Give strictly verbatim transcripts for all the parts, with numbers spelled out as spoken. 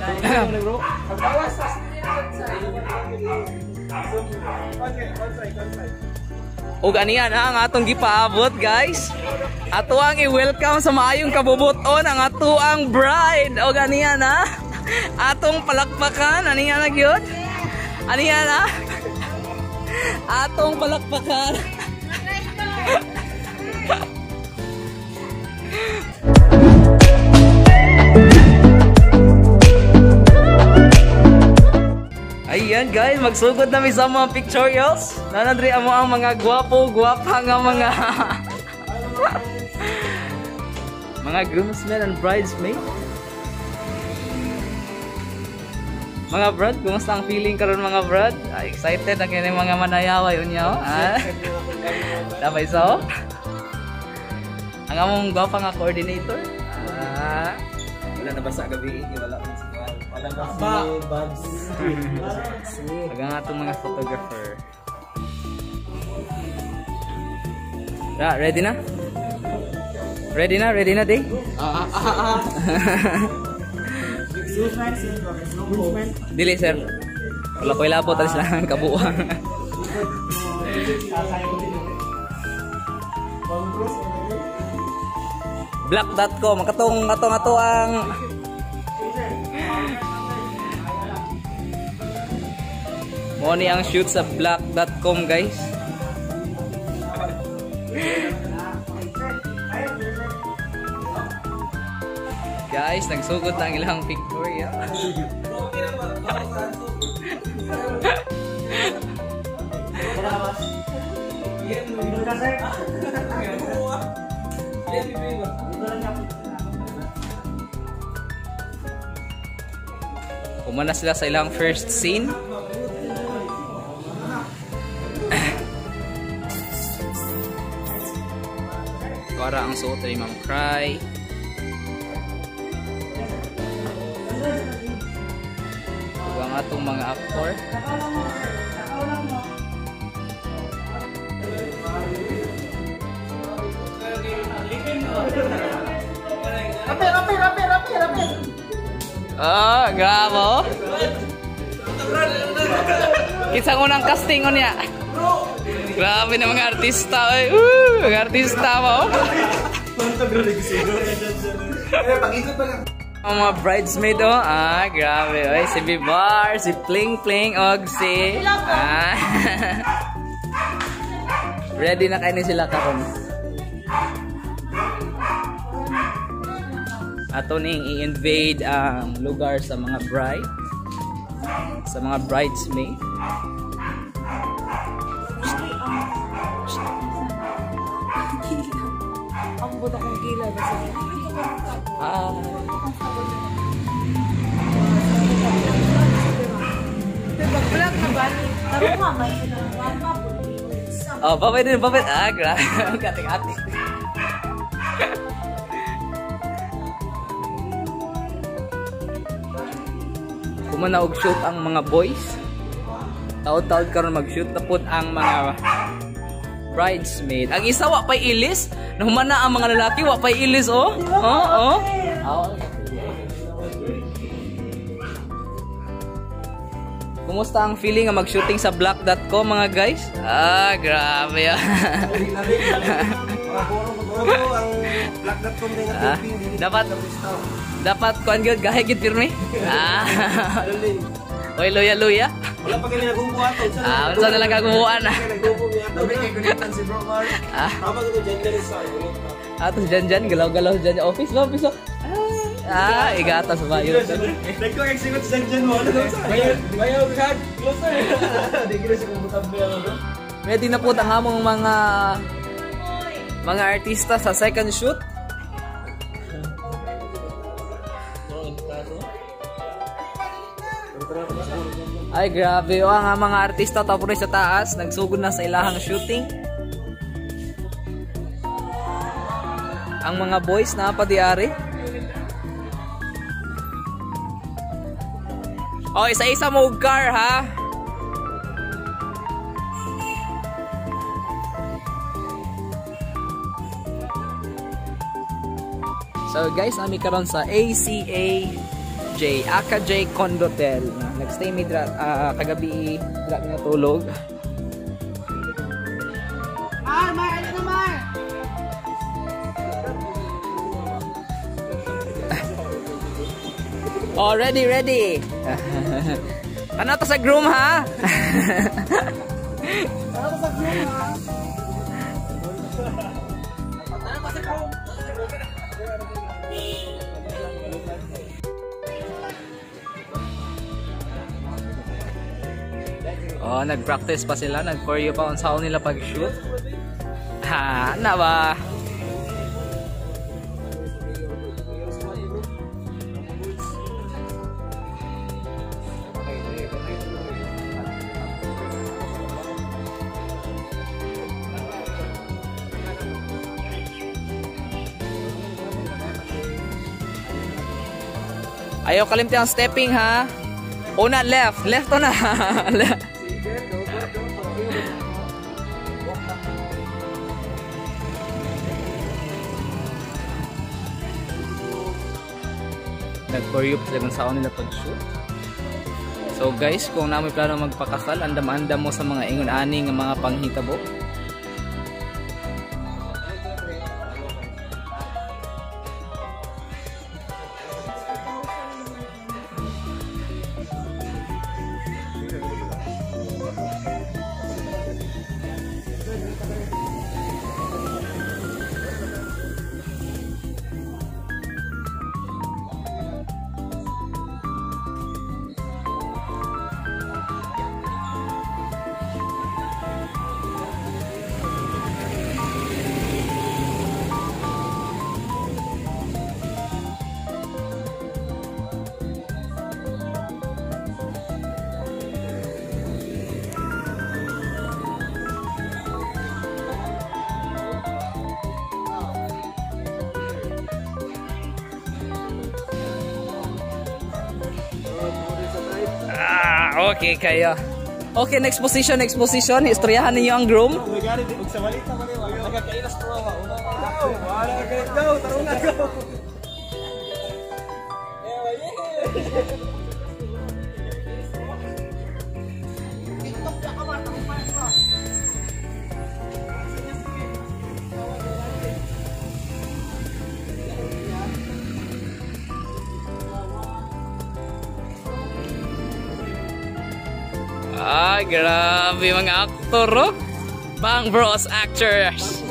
Ug aniya na ang atong gipaabot guys. Ato ang i-welcome sa maayong kabubuton ang ato ang bride. Ug aniya na atong palakpakan. Aniya na gyud. Aniya na atong palakpakan. Ayan guys, magsugod na mi sa mga pictorials. Nanadri amo ang mga gwapo, gwapa nga mga mga groomsmen and bridesmaid. Mga brad, kumusta ang feeling karon mga brad? Ah, excited na kini mga manayaway unyo, ha? Dabay so? Ang among gwapa nga coordinator. Ah, wala na basa gabi, wala man sa wala ba babs. Ang atong mga photographer. Ra, ready na? Ready na? Ready na, day? Ah, ah, ah, ah. Dili, sir. Wala ko ilapot, alis lang ang kabuuan. black dot com, katong katong ato ang mo ni ang shoot sa black dot com guys. Guys, nagsugod na ang ilang pictorial. Umana sila sa ilang first scene. Para ang suot ni Ma'am Cry. Ug ang atong mga actor. Rapi, rapi, rapi, rapi, rapi. Ah, gamo. Kisang unang casting on ya. Grabe na mga artista, oy. Uh, mga artista mo. Ang mga bridesmaid oh. Ah, grabe. Oy, si Bibar, si Pling Pling, og si ah. Ready na kayo sila karon. Ato ning i-invade ang lugar sa mga bride, sa mga bridesmaid. Ang buto kong gila ba sa Ah. Pag-vlog na ba? Tarong mamay. Oh, babay din, babay. Ah, grabe. Kating-ating. Kumana og shoot ang mga boys. Taod-taod karon mag-shoot tapos ang mga bridesmaid. Ang isa wa pay ilis, nahumana ang mga lalaki wa pay ilis oh. Oh, oh. Kumusta ang feeling nga mag-shooting sa black dot com mga guys? Ah, grabe ah. black dot com din Ah, dapat dapat kuan gyud gahe gid pirmi. Ah. Oy, luya luya. wala pa kami nagbubuha to. Ah, unsa na lang kagubuan ah. Nagbubuha niya to. Kay kulitan si Bro Mar. Ah, Apa ko dyan dyan sa atos jan-jan galaw-galaw jan office ba office. Ah, igata sa bayo. Nagko-execute sa dyan mo. Bayaw, bayaw card. Closer. Di gila si komportable ano. Ready na po ang among mga mga artista sa second shoot. Ay grabe oh, ang mga artista tapos sa taas nagsugod na sa ilahang shooting. Ang mga boys na pa diari. Oh, isa-isa mo og car ha. So guys, ami karon sa A C A J, Aka J Condotel. Nagstay mi dra uh, kagabi dra mi natulog. Ah, Mar, ano na Mar? Oh, ready, ready. Ano to sa groom ha? Ano sa groom ha? Oh, nag-practice pa sila, nag-for you pa on sao nila pag-shoot. Ha, na ba? Ayaw kalimti ang stepping ha. Una left, left to na. Nag-for you sila kung saan nila pag-shoot. So guys, kung namin plano magpakasal, andam-andam mo sa mga ingon-ani ng mga panghitabo. Ah, okay kayo. Okay, next position, next position. Istoryahan ninyo ang groom. Ah, grabe mga aktor, oh. Bang Bros actors.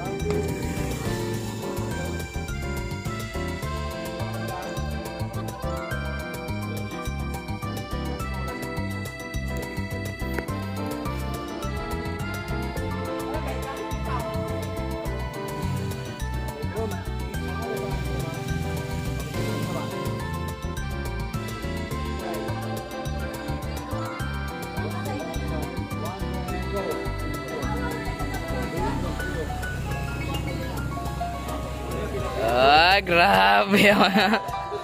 Ah, grabe mga.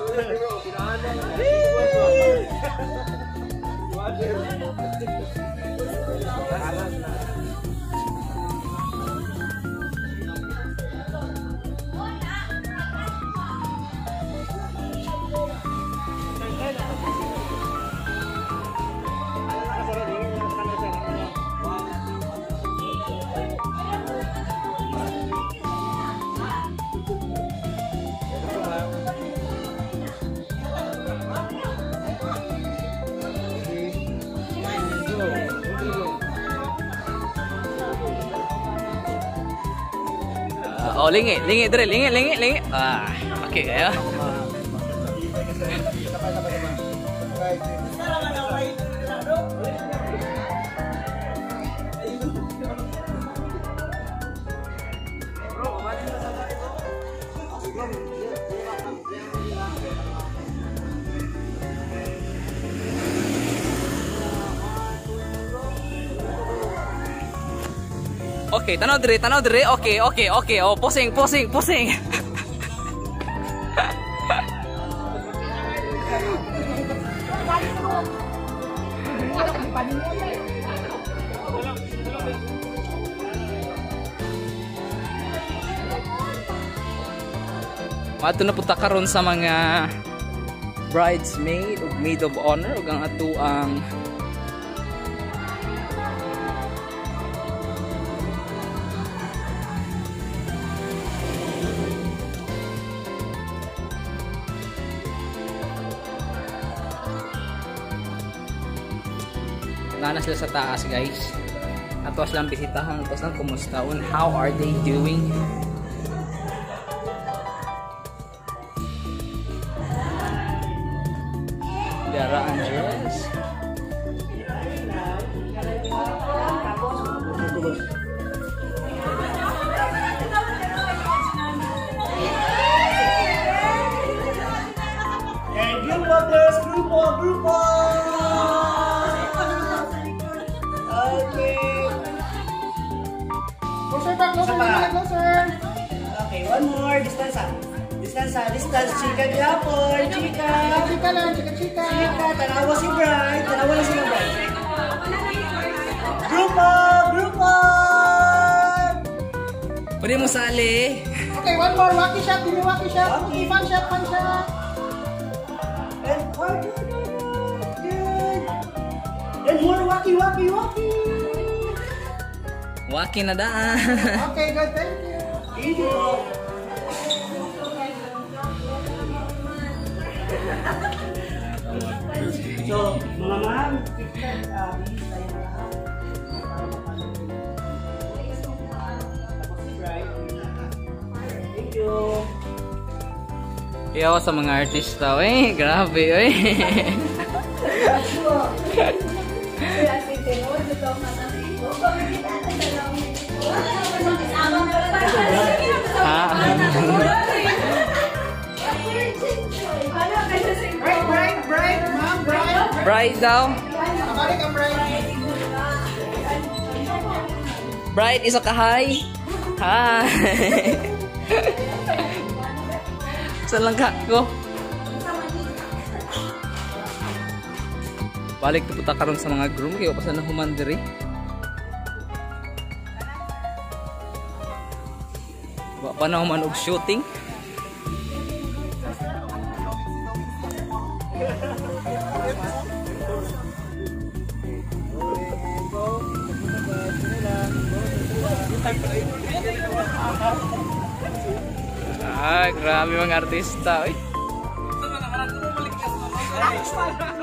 Oh, lingi, lingi, dire, lingi, lingi, lingi. Ah, okay kayo. Okay, tanaw dire, tanaw dire. Okay, okay, okay. Oh, posing, posing, posing. Mato na punta karon sa mga bridesmaid ug maid of honor ug ang ato ang nana sila sa taas, guys. Ato lang bisitahan, ato lang kumusta on how are they doing. Dara Andres. And group waters, group of, group of. Closer pa, closer pa, closer. Okay, one more. Distance ah. Distance ah. Distance. Chika Japon. Chika. Chika lang, chika, chika. Chika. Tanawa si Bride. Tanawa lang sila Bride. Group up! Group up! Pwede mo sali. Okay, one more. Waki shot, dini waki shot. Waki. Fan shot, fan shot. And oh, good, good. And more waki, waki, waki. Waki na daan. Okay, good. Thank you. Thank you. So, mga ma'am, uh, thank you. Iyaw sa mga artista, eh. Grabe, eh. Ha? Bright, bright, bright. Ma'am, bright. Bright daw. Nakabalik ang bright. Bright, isa ka hi. Hi. Saan lang ka ko? Balik na puta karon sa mga groom kayo pa sa nahuman diri. Wa pa na human og shooting. Ah, grabe mga artista, oy.